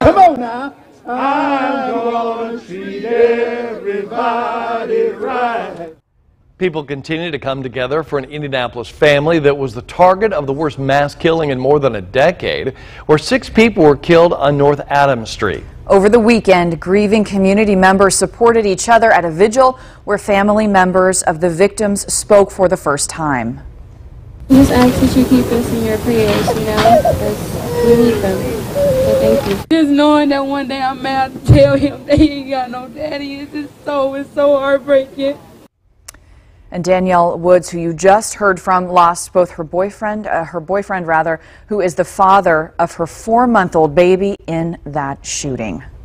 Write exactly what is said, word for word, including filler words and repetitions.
Come on now. I'm gonna treat everybody right. People continue to come together for an Indianapolis family that was the target of the worst mass killing in more than a decade, where six people were killed on North Adams Street. Over the weekend, grieving community members supported each other at a vigil where family members of the victims spoke for the first time. Just ask that you keep us in your prayers, you know, because we need them. So thank you. Just knowing that one day I'm mad to tell him that he ain't got no daddy is just so, it's so heartbreaking. And Danielle Woods, who you just heard from, lost both her boyfriend, uh, her boyfriend rather, who is the father of her four-month-old baby in that shooting.